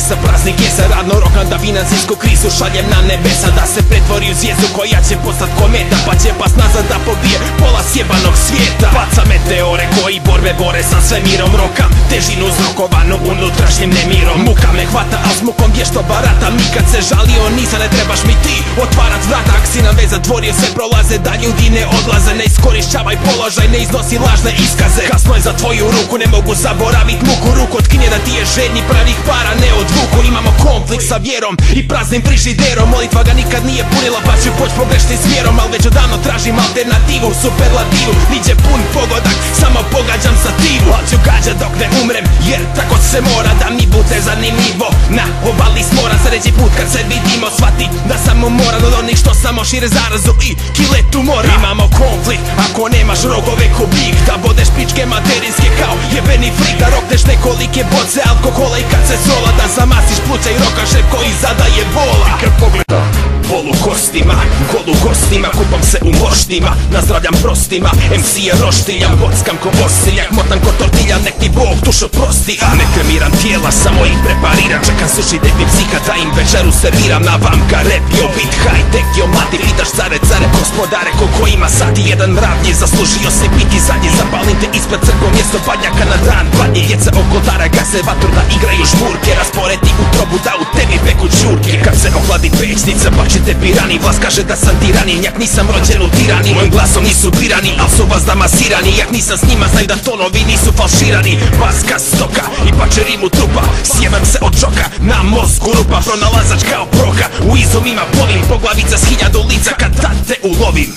kesa, praznik je sa radno rokam da financijsku krizu šaljem na nebesa, da se pretvori u zvijezdu koja će postat kometa, pa će pas nazad da pobije pola sjebanog svijeta. Baca meteore koji borbe bore sa svemirom, rokam težinu uzrokovanu unutrašnjim nemirom. Muka me hvata, a s mukom vješto baratam, nikad se žalio nisam, ne trebaš mi ti otvarat vrata. Ak si nam već zatvorio sve prolaze, da ljudi ne odlaze, ne iskorišćavaj položaj, ne iznosi lažne iskaze. Kasno je za tvoju ruku, ne mogu zaboravit muku, ruku otkinje da ti je žedni pravih para, ne od vuku. Imamo konflikt sa vjerom i praznim frižiderom, molitva ga nikad nije punila, pa ću poć pogrešnim smjerom, al već odavno tražim alternativu, superlativu, niđe pun pogodak, samo pogađam sativu, al ću gađat dok ne umrem, jer tako se mora, da mi bude zanimljivo. Na obali smora, sljedeći put kad se vidimo shvati da sam umoran od onih što samo šire zarazu i kile tumora. Imamo konflikt, ako nemaš rogove ko bik, da bodeš pičke materinske kao jebeni frik, da rokneš nekolike boce alkohola i kad se sola, da zamasiš pluća i rokaše koji zadaje bola. I kad pogleda polu kostima, golu gostima, kupam se u morštima, nazdravljam prostima, MC je roštiljam, bockam ko bosiljak, motam ko tortilja, nek ti Bog dušo prosti. Ne kremiram tijela, samo ih prepariram, čekam suši depi psika da im večeru serviram. Na vamka rap, yo bit high tech, yo mati, pitaš care, gospodare, koliko ima sati, jedan mravnji, zaslužio se biti zadnji, zapalim te ispred crkvom mjesto badnjaka na dan badnje, djeca oko dara, gase vatru da igraju žmurke, rasporedi u trobu da u tebi peku čurke. Kad se ohladi pećnica, bačite pirani, vlast kaže da sam tiranin, jak nisam rođen u tirani, mojim glasom nisu birani, al su vas damasirani, jak nisam s njima, znaju da tonovi nisu falširani. Baska stoka i pače rimu trupa, sjebam se od džoka, na mozgu rupa, pronalazač kao proka, u izumima plovim, poglavica s 1000 lica kad tad te ulovim.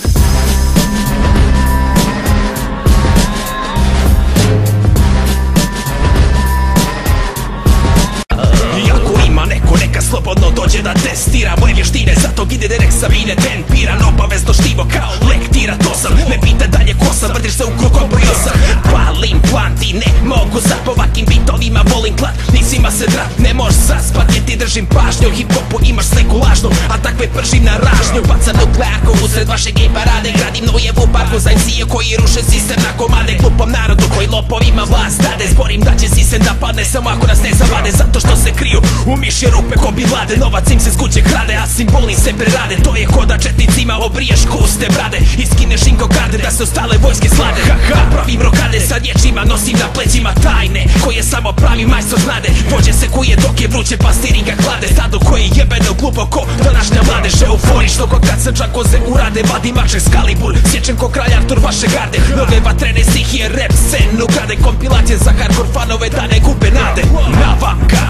Neka slobodno dođe da testira moje vještine, zato ide direkt sa mine tempiran, obavezno štivo kao lektira, to sam, ne pita dalje ko sam, vrtiš se u krug obrio sam, palim planti, ne mogu sad po ovakvim bitovima, volim klat, nisima se drat, ne možeš zaspat jer ti držim pažnju, u hip-hopu imaš sliku lažnu, a takve pržim na ražnju, bacam nuklearku usred vaše gej parade, gradim nojevu parku za MC-je koji ruše sistem na komade, glupom narodu koji lopovima vlast dade, zborim da će sistem da padne samo ako nas ne zavade, zato što se kriju u mišje rupe ko bilade, novac im se s kuće krade, a simboli se prerade, to je ko da četnicima obriješ kuste brade, iskineš im kokarde da se ostale vojske slade, haha, pravim rokade sa riječima, nosim na plećima tajne, koje samo pravi majstor znade, vođe se kuje dok je vruće pa stiringa klade, stado koje je jebeno glupo ko današnja mladež, euforično ko kad se čak koze urade, vadim maček Skalibur, sječem ko kralj Artur vaše garde, nove vatrene stihije, rap scenu grade, kompilacije za hardcore fanove da ne gube nade, navamka.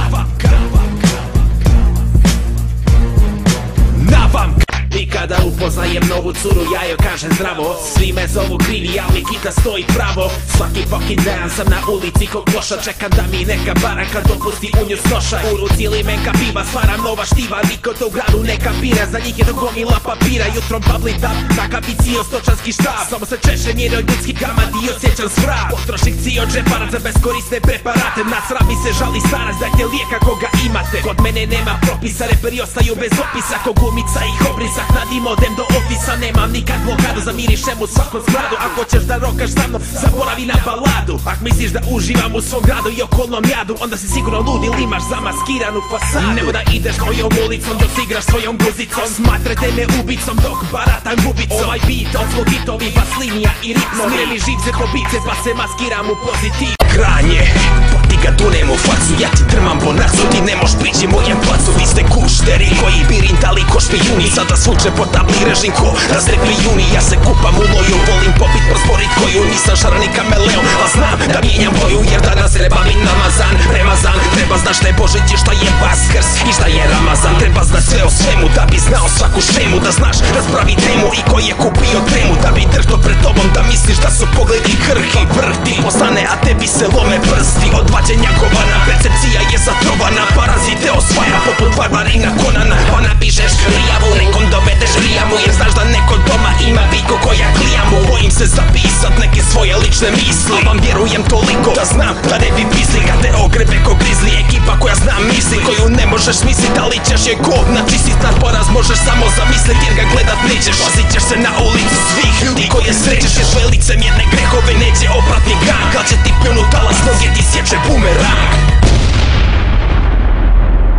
I kada upoznajem novu curu, ja joj kažem zdravo, svi me zovu krivi, ali kita stoji pravo. Svaki fucking dan sam na ulici ko kloša, čekam da mi neka baraka dopusti u nju snoša. U ruci limenka piva, stvaram nova štiva, niko to u gradu ne kapira, za njih je to gomila papira. Jutrom pabli dab, na kapicio stočarski štab, samo se češem jer od ljudskih kamati i osjećam svrat. Potrošik cio džeparac za beskorisne preparate, na srami se žali starac, dajte lijeka koga imate. Kod mene nema propisa, reperi ostaju bez opisa, ko gumica i obrisa. Nadim odem do ofisa, nemam nikad blokadu, zamirišem u svakom zgradu. Ako ćeš da rokaš sa mnom, zaboravi na baladu. Ak misliš da uživam u svom gradu i okolnom jadu, onda si sigurno lud ili imaš zamaskiranu fasadu. Nebo da ideš mojom ulicom dok si igraš svojom guzicom, smatrate me ubicom dok baratam gubicom. Ovaj beat od svog hitovi, bas linija i ritmo, smireli živce po bice pa se maskiram u pozitiv. Kranje, pa ti ga dunem u facu, ja ti trmam po nacu, ti ne moš prići mojem placu. Vi ste kušteri koji bi rintali ko špijuni, sada sluče po tabli režim ko razrekli juni. Ja se kupam u loju, volim popit prosporit koju, nisam šarani kameleon, a znam da mijenjam boju, jer danas treba mi namazan, remazan. Treba znaš šta je Božić i šta je Vaskrs i šta je Ramazan. Treba znaš sve o svemu da bi znao svaku šemu, da znaš raspravi temu i ko je kupio tremu, da bi drhto pred tobom, da misliš da su pogledi krhki. Vrh ti postane, a tebi se lome prsti od vađenja govana. Percepcija je zatrovana, parazite osvaja poput Barbarina Konana. Pa napišeš rijavu, nekom dovedeš rijamu, jer znaš da neko doma ima biku koja klijamu. Bojim se zapisat neke svoje lične misli, a vam vjerujem toliko da znam da ne bi pisli kad te ogrebe ko grizli. Ekipa koja zna misli, koju ne možeš mislit, ali ćeš je god načistit. Na poraz možeš samo zamislit jer ga gledat nećeš. Pazit ćeš se na ulicu svih ljudi koje srećeš, jer sve licemjerne grehove neće opratni gang. Kad će ti pljunu talas, noge ti sjeće bumerang.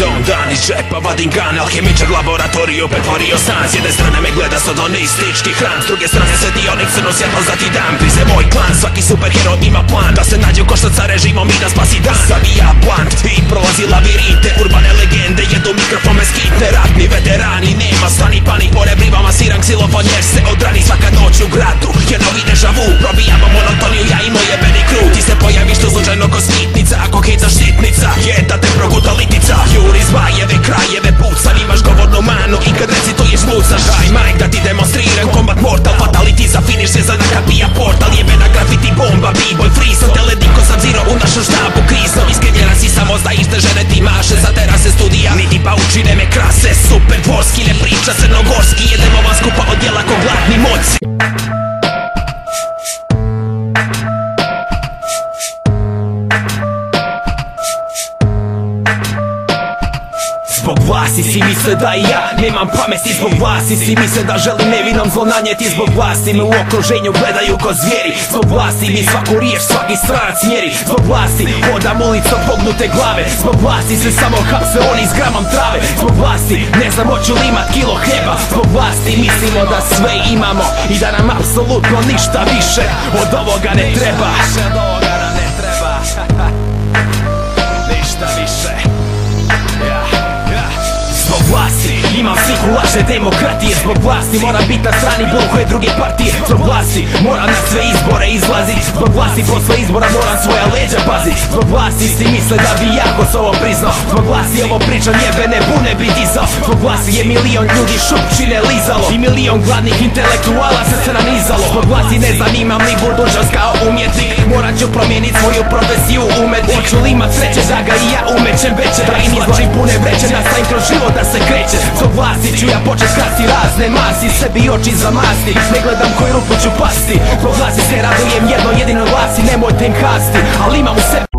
Don dan iz džepa vadim gun, alhemičar laboratoriju pretvorio san. S jedne strane me gleda sodonistički hran, s druge strane svetionik crno svjetlo za ti dan. Prize moj klan, svaki superhero ima plan da se nađe u koštac sa režimom i da spasi dan. Savija blunt i prolazi lavirinte, urbane legende jedu mikrofon bez kitne. Ratni veterani, nema stani pani, po rebrivama siram ksilofon jer se odrani svaka noć u gradu. Je novi deja vu, probijamo monotoniju ja i moj jebeni krug. Ti se pojaviš tu slučajno ko skitnica, ako hitaš štitnica je da te proguta litica. Juri zbajeve, krajeve, pucan, imaš govornu manu i kad recituješ mucaš. Aj Mike da ti demonstriram kombat mortal, fatality za finish se zada kad bija portal. Jebena grafiti bomba, b-boy freeze, telediko sam zero u našu štapu krizom. Iskenjena si samo znajiš da žene ti maše za terase studija, niti paučine me krase. Super dvorski, ne priča crnogorski, jedemo vam skupa od djela ko gladni moci. Zbog vlasti si misle da i ja nemam pameti, zbog vlasti si misle da želim nevinom zlo nanijeti. Zbog vlasti me u okruženju gledaju ko zvijeri, zbog vlasti mi svaku riječ svaki stranac mjeri. Zbog vlasti hodam ulicom pognute glave, zbog vlasti se samo hapse oni s gramom trave. Zbog vlasti ne znam hoću li imat kilo hljeba, zbog vlasti mislimo da sve imamo i da nam apsolutno ništa više od ovoga ne treba. Ništa više. Zbog vlasti imam sliku laže demokratije, zbog vlasti moram biti na strani bilo koje druge partije. Zbog vlasti moram na sve izbore izlazit, zbog vlasti posle izbora moram svoja leđa pazit. Zbog vlasti si misle da bi ja Kosovo priznao, zbog vlasti ovo pričam jebene bune bi dizao. Zbog vlasti je milion ljudi šupčine lizalo i milion gladnih intelektualaca se nanizalo. Zbog vlasti ne zanimam li budućnost kao umjetnik, morat ću promijenit svoju profesiju umetnik. Hoću li imat sreće da ga i ja umećem veće, da im izlačim pune vreće, nastavim kroz život da se kreće. Zbog vlasti ću ja počet krasti razne masi, sebi oči zamasti, ne gledam koju rupu ću pasti. Zbog vlasti se radujem jedno jedino glasi, nemojte im kasti, ali imam u sebi.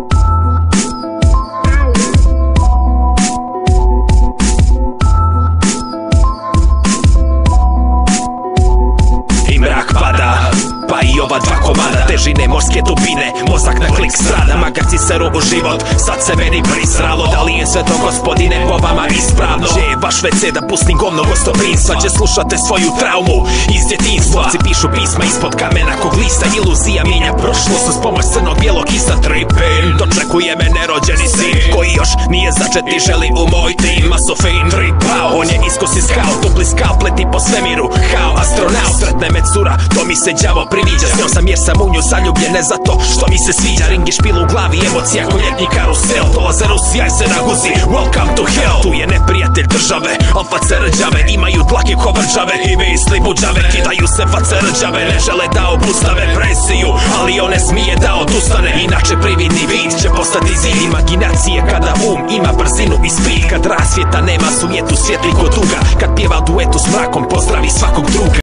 I mrak pada, pa i ova dva komada, težine morske dubine, mozak na klik strada. Magarci seru u život, sad se meni prisralo, da li je sve to gospodine po vama ispravno? Gdje je vaš WC da pustim govno gostoprinstva, gdje slušate svoju traumu iz djetinstva? Ovci pišu pisma ispod kamena kog lista, iluzija mijenja prošlost uz pomoć crnog bijelog ista. Tripin, dočekuje me nerođeni sin koji još nije začet i želi u moj tim. Masofin, tripao, on je iskosi scout, dupli scout, leti po svemiru kao astronaut. Sretne me cura, to mi se đavo priviđa, s njom sam jer sam u nju zaljubljen, ne zato što mi se sviđa. Ring i špil u glavi, emocija ko ljetni karusel, dolaze Rusija i se naguzi, welcome to hell. Tu je neprijatelj države, alfa crđave, imaju dlake ko vrđave i misli buđave. Kidaju se face rđave, ne žele da obustave presiju, ali on ne smije da odustane, inače prividni vid će postati zid. Imaginacije kada ima brzinu i speed, kad rasvjeta nema sunjetu svijetli ko duga, kad pjeva duetu s mrakom pozdravi svakog druga.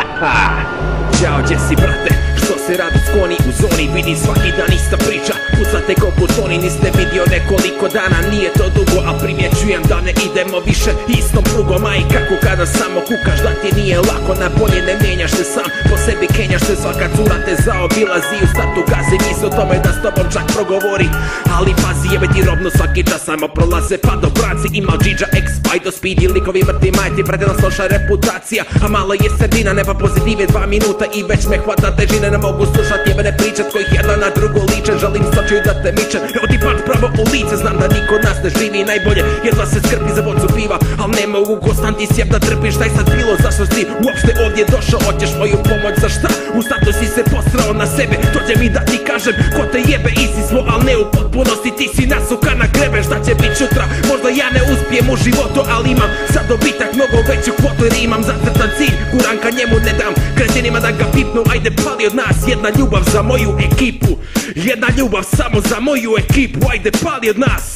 Ćao, gdje si brate? Što se radi skloni u zoni? Vidi svaki dan ista priča, pucate ko butoni. Niste vidio nekoliko dana, nije to dugo, a primjećujem da ne idemo više istom prugom. A i kako kada samo kukaš da ti nije lako, na bolje ne mijenjaš se sam, po sebi kenjaš se. Svaka cura te zaobilazi, u startu gazi, misli o tome da s tobom čak progovori. Ali pazi, jebe ti robno svaki čas samo prolaze, pa do braci. Ima Džidža, X, Spido, Speedy, likovi mrtvi majti, predena sloša reputacija. A malo je sredina, nema pozitive 2 minuta i već me hvata težine. Ne mogu slušat jebene pričat kojih jedna na drugu liče, želim sočiju da te mičem. Evo ti pat pravo u lice, znam da niko nas ne živi najbolje, jedva se skrbi za bocu piva, al ne mogu konstanti sjeb da trpiš. Daj sad bilo, zašto si uopšte ovdje došao, hoćeš moju pomoć za šta? U startu si se posrao na sebe, dođe mi da ti kažem ko te jebe, isti smo, al ne u potpunosti. Ti si nasuka na grebe, šta će bit sutra? Možda ja ne uspijem u životu, ali imam za dobitak mnogo veću kvotu, jer imam zacrtan cilj, kuranka njemu ne dam kretenima da ga pipnu. Ajde pali od nas jedna ljubav za moju ekipu, jedna ljubav samo za moju ekipu. Ajde pali od nas.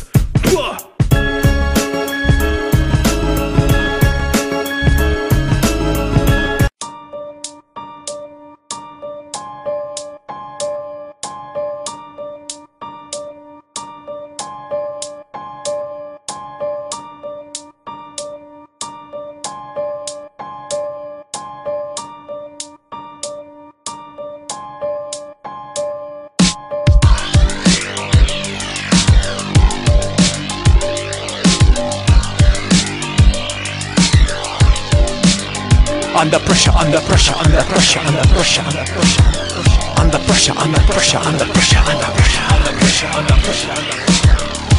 pressure, under pressure, under pressure, under pressure, under pressure, under pressure, under pressure, under pressure, under pressure, under pressure, under pressure.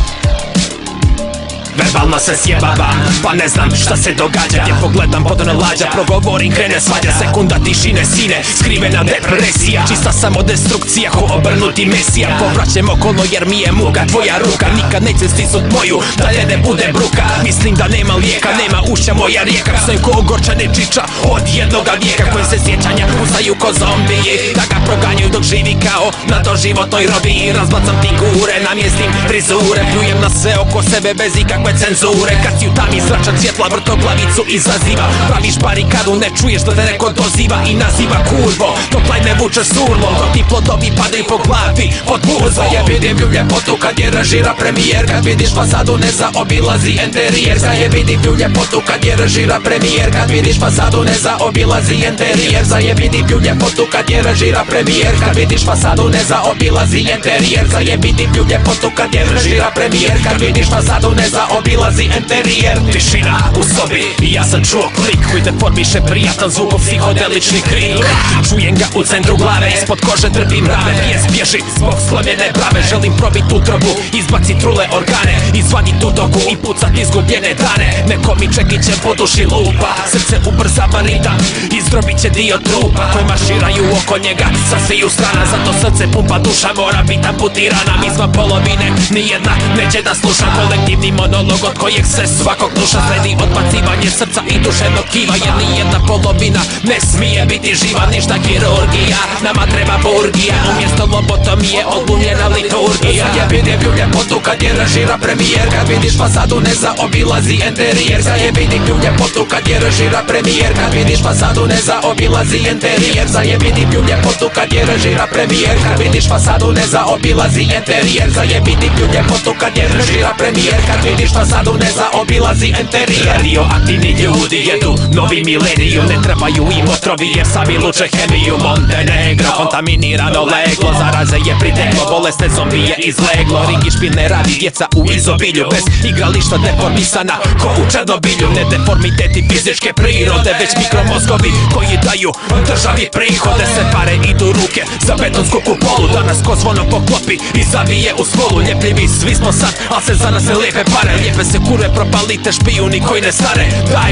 Verbalna se sjebava, pa ne znam šta se događa. Gdje pogledam podano lađa, progovorim krene svađa. Sekunda tišine sine, skrivena depresija. Čista samodestrukcija, ko obrnuti mesija. Povraćem okolo jer mi je muka tvoja ruka. Nikad neće stisnut moju, da ne bude bruka. Mislim da nema lijeka, nema ušća moja rijeka. Stojim ko ogorčane čiča od jednoga vijeka. Koje se sjećanja usaju ko zombiji, da ga proganjaju dok živi kao na doživotnoj robiji. Razbacam tingure, namjestim frizure. Pljujem na sve oko sebe bez ikakve cenzure. Kad si u tami zračan svjetla vrtoglavicu izaziva. Praviš barikadu, ne čuješ da te neko doziva i naziva kurvo. Dok ne vučeš surlom, dok ti plodovi padaju po glavi pod burzo. Ja vidim ljubljepotu kad je režira premijer. Kad vidiš fasadu ne zaobilazi interijer. Zajebidim ljubljepotu kad je režira premijer. Kad vidiš fasadu ne zaobilazi interijer. Zajebidim ljubljepotu kad je režira premijer. Kad vidiš fasadu ne zaobilazi interijer. Zajebidim ljubljepotu kad je režira premijer. Kad vidiš fasadu ne zaobilazi interijer. Tišina u sobi i ja sam čuo klik koji te formiše prijatan zvuk, psihodelični krik. Čujem ga u centru glave, ispod kože trpim rane. Bijes bježi zbog slomljene brave. Želim probit utrobu, izbacit trule organe, izvadit utoku i pucat izgubljene dane. Neko mi čekićem po duši lupa, srce ubrzava ritam, izdrobit će dio trupa koje marširaju oko njega sa sviju strana. Zato srce pumpa, duša mora bit amputirana. Izvan polovine nijedna neće da sluša. Kolektivni monolog od kojeg se svakog duša sledi odbacivanje srca i duševnog kiva. Jer nijedna polovina ne smije biti živa. Ništa kirurgija, nama treba burgija. Umjesto lobotomije odglumljena liturgija. Zajebidim ljubljepotu kad je režira premijer. Kad vidiš fasadu ne zaobilazi interijer. Zajebidim ljubljepotu kad je režira premijer. Kad vidiš fasadu ne zaobilazi interijer. Zajebidim ljubljepotu kad je režira premijer. Kad vidiš fasadu ne zaobilazi interijer. Zajebidim ljubljepotu kad je režira premijer. Kad vidiš fasadu ne zaobilazi interijer. Radioaktivni ljudi jedu novi mileniju. Ne trebaju im otrovi jer sami luče hemiju. Montenegro kontaminirano leglo, zaraze je priteklo, bolesne zombije izleglo. Ringi špilne radi djeca u izobilju, bez igrališta deformisana ko u Černobilju. Ne deformiteti fizičke prirode, već mikromozgovi koji daju državi prihode. Se pare idu ruke za betonsku kupolu, da nas ko zvono poklopi i zavije u smolu. Ljepljivi svi smo sad, al se za nas ne lijepe pare. Lijepe se kure, propalite špijuni koji ne stare. Daj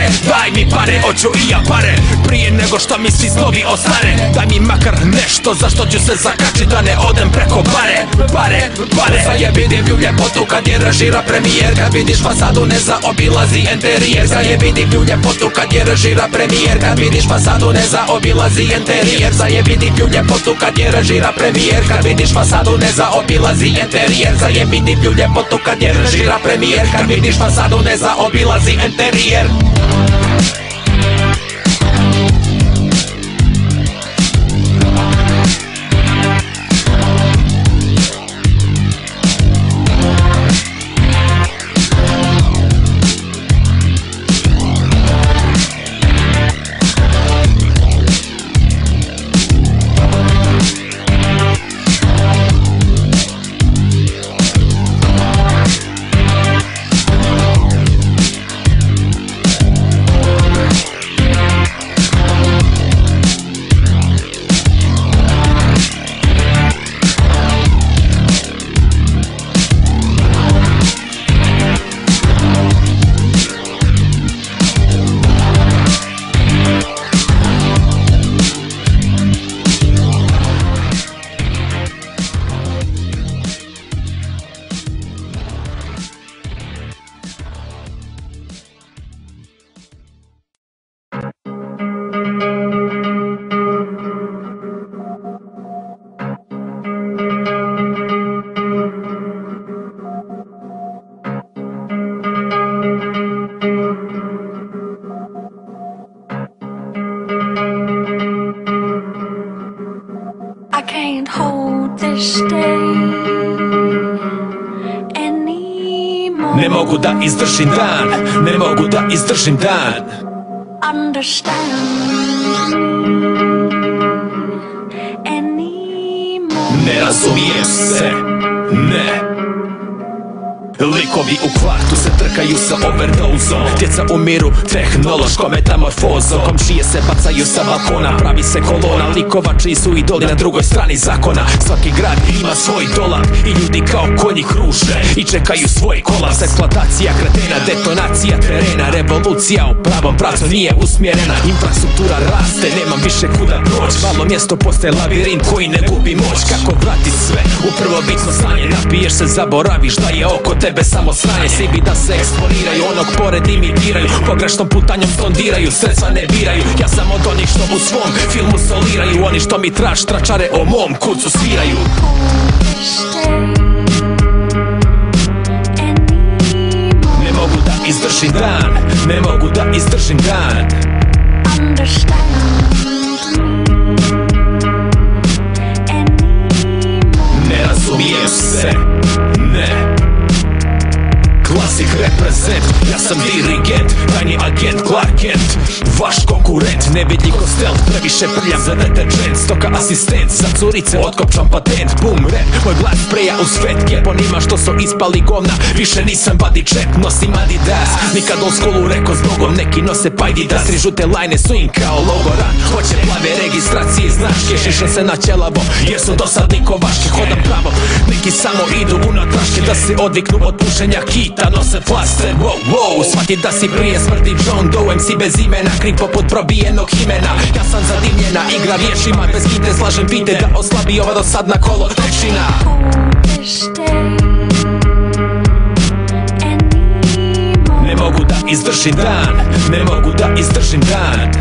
mi pare, hoću i ja pare. Prije nego što mi svi snovi ostane. Daj mi makar nešto za što ću se zakačit, da ne odem preko pare. Zajebidim ljubljepotu kad je režira premijer. Kad vidiš fasadu ne zaobilazi interijer. Zajebidim ljubljepotu kad je režira premijer. Kad vidiš fasadu ne zaobilazi interijer. Zajebidim ljubljepotu kad je režira premijer. Kad vidiš fasadu ne zaobilazi interijer. Zajebidim ljubljepotu kad je režira premijer. Kad vidiš fasadu ne zaobilazi interijer. I can't hold this day anymore. Ne mogu da izdržim dan, ne mogu da izdržim dan. Understand anymore. Ne razumijem se, ne. Likovi u kvartu se trkaju sa overdozom, djeca umiru tehnološkom metamorfozom, komšije se bacaju sa balkona, pravi se kolona likova čiji su idoli na drugoj strani zakona. Svaki grad ima svoj dolar i ljudi kao konji kruže i čekaju svoj kolaps. Eksploatacija kretena, detonacija terena, revolucija u pravom pravcu nije usmjerena. Infrastruktura raste, nemam više kuda proć, malo mjesto postaje labirint koji ne gubi moć. Kako vrati sve u prvobitno stanje, napiješ se, zaboraviš da je oko tebe samo sranje. Svi bi da se eksponiraju, onog pored imitiraju, pogrešnom putanjom stondiraju, sredstva ne biraju. Ja sam od onih što u svom filmu soliraju, oni što mi tračare o mom kucu sviraju. Ne mogu da izdržim dan, ne mogu da izdržim dan. Ne razumijem se, ne. Klasik reprezent, ja sam dirigent, tajni agent Clark Kent, vaš konkurent, nevidljiv ko stealth, previše prljav za deterđent, stoka asistent, za curice otkopčam patent, boom rap, moj glas spreja uz fetke, po njima što su ispali govna, više nisam body chap, nosim Adidas, nikad old schoolu reko zbogom, neki nose pajdidas, tri žute lajne su im kao logoran, hoće plave registracije i značke, šiša se na ćelavo, jer su dosadni kovaške, hodam pravo, neki samo idu unatraške, da se odviknu od pušenja kita, nose flaster, wow, wow. Shvati da si prije smrti John Doe, MC bez imena, kriv poput probijenog himena. Ja sam zadivljena, igra riješima, bez kite slažem pite da oslabi ova dosadna kolotečina. Ne mogu da izdržim dan, ne mogu da izdržim dan.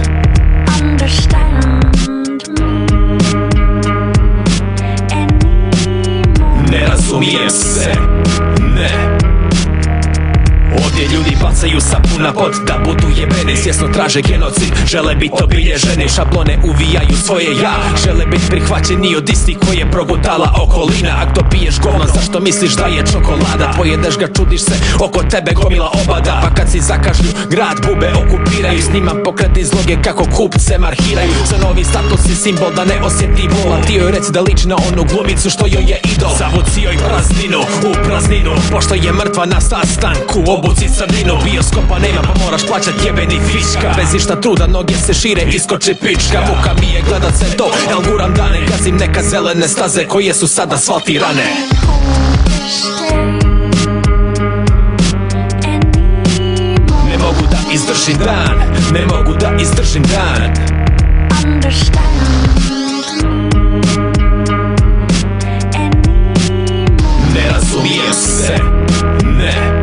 Ne razumijem se, ne. Ovdje ljudi bacaju sapuna pod da budu jebeni, svjesno traže genocid, žele biti obilježeni, šablone uvijaju svoje ja, žele biti prihvaćeni od istih koje progutala okolina. Ako to piješ govno, zašto misliš da je čokolada? Pojedeš ga, čudiš se, oko tebe gomila obada, pa kad si zakažlju, grad bube okupiraju, snimam pokretni zloge kako kupce marhiraju, za novi status i simbol da ne osjeti bol, a ti joj reci da liči na onu glumicu što joj je idol. Zavuci joj prazninu u prazninu, pošto je mrtva na sastanku, obuci crninu, bioskopa nema pa moraš plaćat jebeni fiška, bez išta truda noge se šire, iskoči pička, muka mi je gledat se to, jel guram dane, gazim neka zelene staze koje su sad asfaltirane. Ne mogu da izdržim dan, ne mogu da izdržim dan. Ne razumijem se, ne.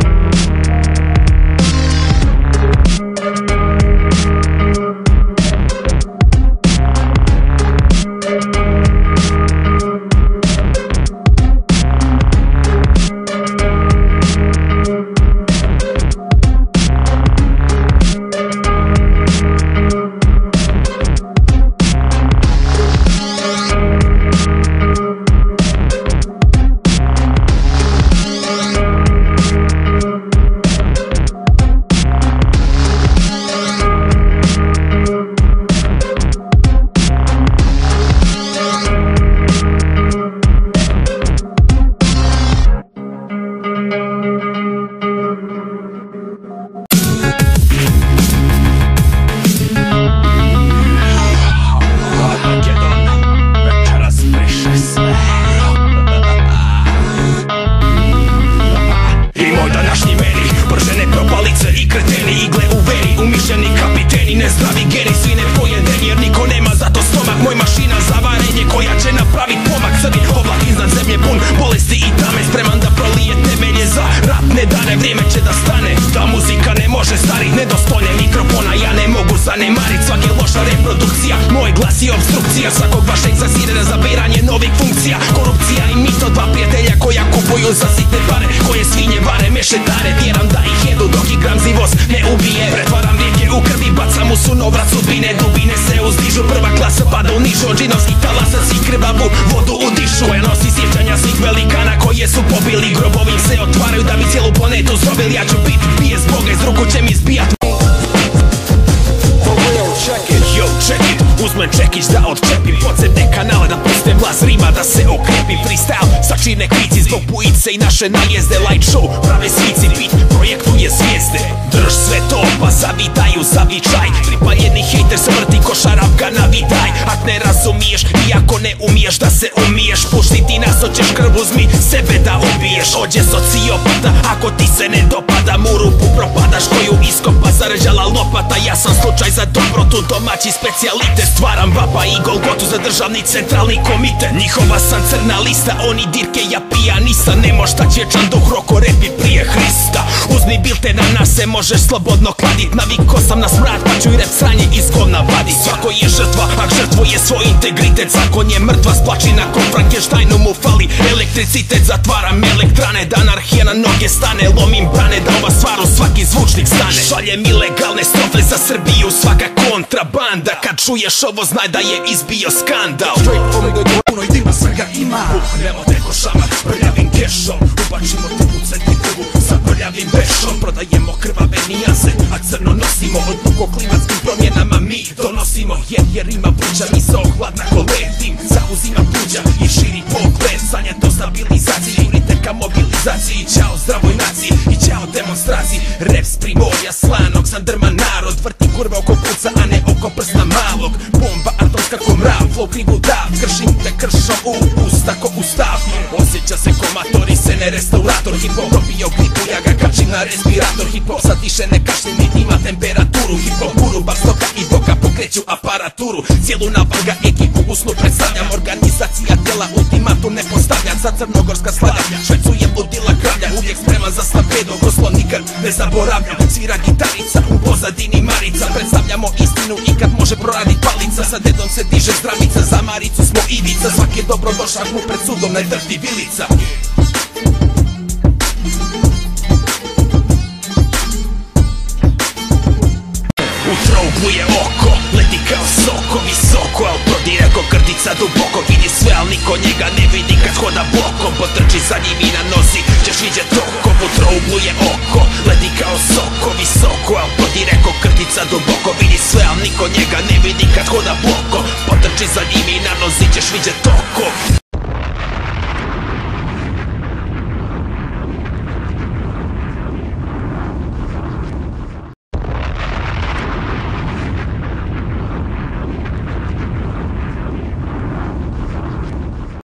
Uzmem čekić da odčepim podzemne kanale, da pustem glas rima, da se okrepim. Freestyle sa čine krici zbog bujice i naše najezde. Light show, prave svici, bit projektuje zvijezde. Drž sve to, pa zavidaju, zavičaj. Pripaljeni hejter smrti ko šarapka navidaj. Ak ne razumiješ, iako ne umiješ da se umiješ, pušti ti nas, hoćeš krv, uzmi sebe da ubiješ. Ođe sociopata, ako ti se ne dopada, mu rupu propadaš koju iskopa zarđala lopata. Ja sam slučaj za dobrotu, domaći specijalitet. Stvaram vapa i Golgotu za državni centralni komitet. Njihova sam crna lista, oni dirke, ja pijanista. Nemo šta će vječan duh, roko repi prije Hrista. Uzmi bilte, na nas se možeš slobodno kladit. Naviko sam na smrad, pa ću i rep sranje iz govna vadit. Svako je žrtva, ak žrtvuje svoj integritet. Zakon je mrtva, splači nakon Frankensteinu mu fali elektricitet. Zatvaram elektrane, da anarhija na noge stane. Lomim brane, da ova stvar u svaki zvučnik stane. Šaljem ilegalne strofe za Srbiju, svaka kontrabanda. Kad čuješ ovo, znaj da je izbio skandal. Straight from the puno i dima svega ima. Puhnemo te košama, prljavim kešom. Ubačimo te u centrifugu sa prljavim vešom. Prodajemo krvave nijanse, a crno nosimo. Odluku o klimatskim promjenama mi donosimo. Jer ima buđa, misao hladna ko led. Dim zauzima buđa i širi pogled. Sanja to stabilizaciji, jurite ka mobilizaciji. Ćao zdravoj naciji i ćao demonstraciji. Rap s Primorja, slanog Sandrma narod. Vrti kurva oko puca, a ne oko prsta malog. Bomba atomska ko mrav, flow krivu dav. Kršim te kršom u usta ko ustav. Osjeća se ko mator i se ne restaurator. Hip-hop dobio gripu, ja ga kačim na respirator. Hip-hop sad više ne kašlje, niti ima temperaturu. Hip-hop guru, bar stoka i boka pokreću aparaturu. Cijelu navalga ekipu u snu predstavljam. Organizacija tijela ultimatum ne postavljam. Za crnogorska slavlja, švecujem ludila kravlja. Uvijek spreman za slavedo, goslo nikad ne zaboravljam. Svira gitarica, u pozadini Marica. Predstavljamo istinu i kad može proradit palica. Sa dedom se diže zdravica, za Maricu smo Ivica. Svaki je dobrodošak mu pred sudom, ne drti vilica. U trouglu je oko, leti kao soko, visoko, al prodire ko krtica duboko. Vidi sve, al niko njega ne vidi kad hoda bokom. Potrči za njim i na nozi ćeš vidjet oko. U trouglu je oko, leti kao soko, visoko, al prodire ko krtica duboko. Vidi sve, al niko njega ne vidi kad hoda bokom. Potrči za njim i na nozi ćeš vidjet oko.